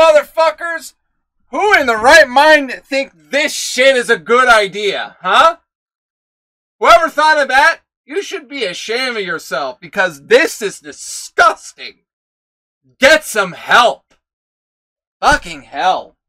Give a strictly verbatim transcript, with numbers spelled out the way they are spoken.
motherfuckers? Who in the right mind think this shit is a good idea, huh? Whoever thought of that, you should be ashamed of yourself because this is disgusting. Get some help. Fucking hell.